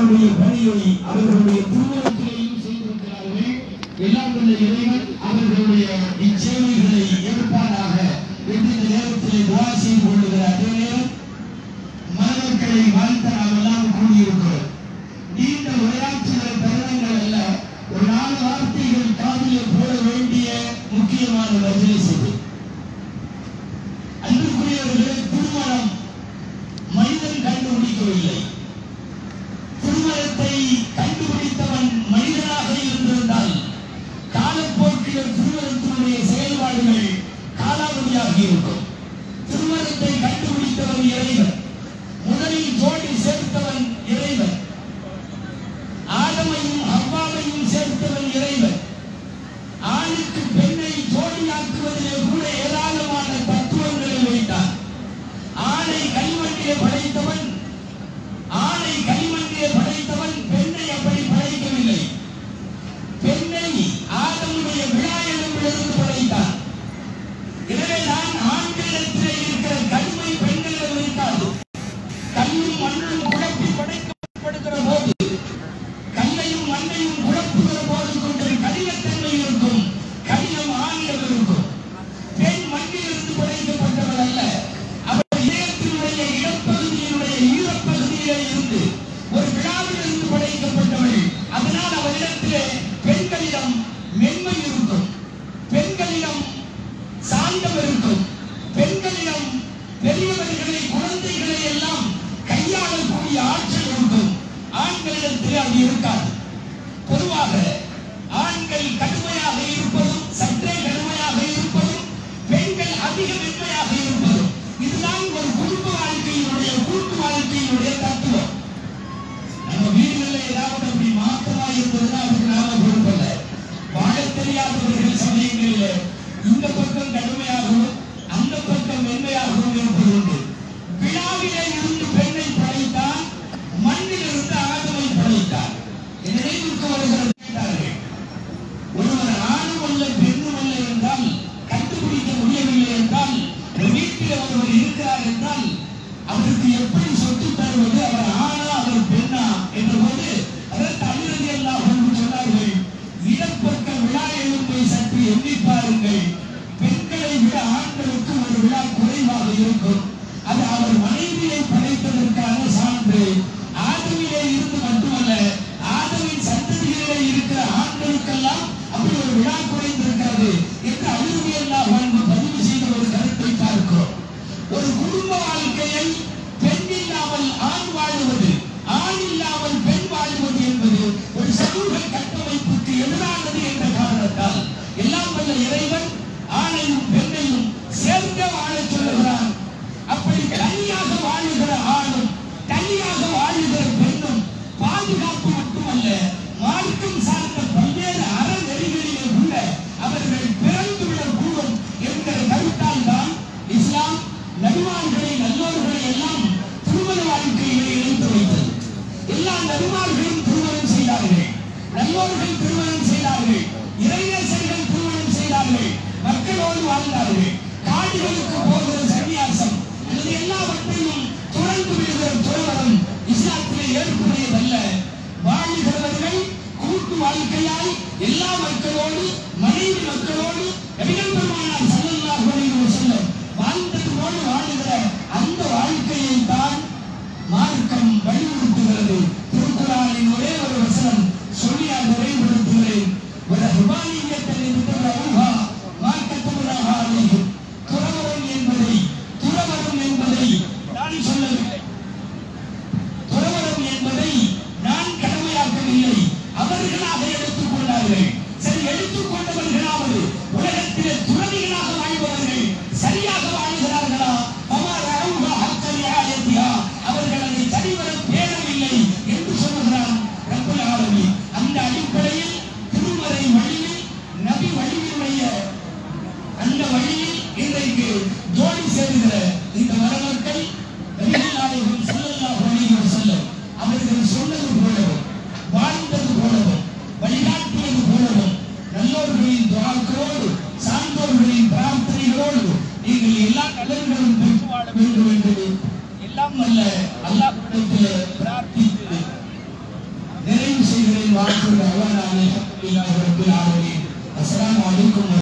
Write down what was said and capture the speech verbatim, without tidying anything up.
அவர்களுடைய பணியை அவர்களுடைய திருமணத்திலேயும் செய்திருக்கிறார்கள். எல்லாம் வல்ல இறைவன் அவர்களுடைய இச்சேவைகளை ஏற்பாடாக என்று இந்த நேரத்தில் துஆ செய்து கொள்கிறார். அதே நேரம் மணமக்களை வாழ்த்த நாம் எல்லாம் கூடியிருக்கிறோம். நீண்ட உரையாற்றுகிற தருணங்கள் அல்ல, ஒரு நாலு வார்த்தைகள் காதிலே போட வேண்டிய முக்கியமான மஜ்லிஸ் இது. அன்புக்குரியவர்களே, திருமணம் மனிதன் கண்டுபிடிக்கவில்லை. திருமணத்தை கண்டுபிடித்தவன் மனிதனாக இருந்திருந்தால் காலப்போக்கில் திருமணத்தினுடைய செயல்பாடுகள் காலாவதியாகி இருக்கும். திருமணத்தை கண்டுபிடித்தவன் இறைவன். முதலில் ஜோடி சேர்த்தவன் இறைவன். ஆதமையும் ஹவ்வாவையும் சேர்த்தவன் இறைவன். ஆணுக்கு பெண்ணை ஜோடியாக்குவதிலே கூட ஏராளமான தத்துவங்களை வைத்தான். ஆணை களிமண்ணிலே படைத்தவன் ஆணை களிமண்ணிலே படைத்தவன் பெண்ணை அப்படி படைக்கவில்லை. பெண்ணை ஆதமுடைய விழா எலும்பிலிருந்து படைத்தான். எனவேதான் ஆண்களிடத்திலே இருக்கிற கண்மை பெண்களிடம் இருக்காது. கல்லும் மண்ணும் குழப்பி படைக்கப்படுகிற போது, கல்லையும் மண்ணையும் குழப்புகிற போது கொண்ட கடினத்தன்மை இருக்கும். கடினம் ஆணிடம் இருக்கும். பெண் மண்ணிலிருந்து படைக்கப்பட்டவள் அல்ல. அவள் இதயத்தினுடைய இடப்பகுதியினுடைய ஈரப்பகுதியிலே இருந்து ஒரு விழாவிலிருந்து படைக்கப்பட்டவள். அதனால் அவளிடத்திலே பெண்களிடம் மென்மை இருக்கும், பெண்களிடம் சாந்தம் இருக்கும், பெண்களிடம் பெரியவர்களை குழந்தைகளை எல்லாம் கையாளக்கூடிய ஆற்றல் இருக்கும். ஆண்களிடத்தில் அது இருக்காது. பொதுவாக ஆண்கள் கடுமையாக இருப்பதும் சற்றே கடுமையாக இருப்பதும் பெண்கள் அதிக மென்மையாக இருப்பதும் இதுதான் ஒரு குடும்ப வாழ்க்கையினுடைய கூட்டு வாழ்க்கையினுடைய தத்துவம். நம்ம வீடுகளில் ஏதாவது அப்படி மாற்றமா இருந்ததுன்னா அதுக்கு நாம பொறுப்பல்ல. வாழ தெரியாதவர்கள் சமயங்களில் இந்த பக்கம் கடுமையாகவும் அந்த பக்கம் மென்மையாகவும் இருப்பது உண்டு. விழாவிலே இருந்து பெண்ணை படைத்தான், மண்ணில் இருந்து ஆதமை படைத்தார். நினைவுக்கு வருகிறது கேட்டார்கள், ஒருவர் ஆணும் அல்ல பெண்ணும் அல்ல என்றால் கண்டுபிடிக்க முடியவில்லை என்றால், வீட்டில் ஒருவர் இருக்கிறார் என்றால் அவருக்கு எப்படி சொத்து தருவது? அவர் ஆணா அவர் பெண்ணா என்ற போது அதற்கு அலிரதி அல்லாஹ் சொன்னார்கள், இடப்பக்க விழா எலும்பை சற்று எண்ணி பாருங்கள். பெண்களை விட ஆண்களுக்கு ஒரு விழா குறைவாக இருக்கும். அது அவர் மனைவியை படைத்ததற்கான சான்று. ஆதமிலே இருந்து மட்டுமல்ல, ஆதமின் சந்ததிகளிலே இருக்கிற ஆண்களுக்கெல்லாம் அப்படி ஒரு விழா குறைந்திருக்கிறது என்று அலிரதி அல்லாஹ் பதிவு செய்த ஒரு கருத்தை பார்க்கிறோம். ஒரு குடும்ப வாழ்க்கையை பெண் இல்லாமல் ஆண் வாழுவது, ஆண் இல்லாமல் பெண் வாழுவது என்பது ஒரு சமூக கட்டமைப்புக்கு எதிரானது என்ற காரணத்தால் எல்லாம் வல்ல இறைவன் ஆணையும் பெண்ணையும் சேர்ந்து வாழச் சொல்லுகிறான். அப்படி தனியாக வாழுகிற ஆணும் தனியாக வாழுகிற பெண்ணும் பாதுகாப்பு மட்டுமல்ல, மார்க்கம் சார்ந்த பல்வேறு அறநெறிகளிலே உள்ள அவர்கள் பிறந்து விடக்கூடும் என்கிற கருத்தால் தான் இஸ்லாம் நபிமார்களை நல்லோர்களை எல்லாம் திருமண வாழ்க்கையிலே இணைத்து வைத்தது. எல்லா நபிமார்களும் திருமணம் செய்தார்கள், நல்லோர்கள் திருமணம் செய்தார்கள், இறைநேசர்கள் திருமணம் செய்தார்கள், மக்களோடு வாழ்ந்தார்கள். காடுகளுக்கு போகிற சன்னியாசம் அல்லது எல்லாவற்றையும் துறந்து விடுகிற துறவரம் இஸ்லாத்திலே ஏற்புடையதல்ல. வாழ்கிறவர்கள் கூட்டு வாழ்க்கையாய் எல்லா மக்களோடு, மனைவி மக்களோடு நபிகள் பெருமானார் ஸல்லல்லாஹு அலைஹி வஸல்லம் வாழ்ந்ததோடு வாழுகிற அந்த வாழ்க்கையை தான் மார்க்கம் வலியுறுத்துகிறது. திருக்குர்ஆனின் ஒரே ஒரு வசனம் சொல்லி நான் நிறைவுபடுத்துகிறேன். ஒரு ஹுபானியத்தை நிறுத்தவா மார்க்கத்துவராக அழைக்கும் துறவரம் என்பதை துறவரம் என்பதை நான் சொல்லவில்லை. துறவரம் என்பதை நான் கடமையாக்கவில்லை, அவர்களாக எடுத்துக் கொண்டார்கள். சரி, எடுத்துக் கொண்டவர்களாவது உலகத்திலே துறவிகளாக வாழ்பவர்கள் சரியாக வாழ்கிறார்களா? அமர் அவுஹா ஹக்க ரியாயத்திஹா, வாக்குறுதி அவானாலே அஸ்ஸலாமு அலைக்கும்.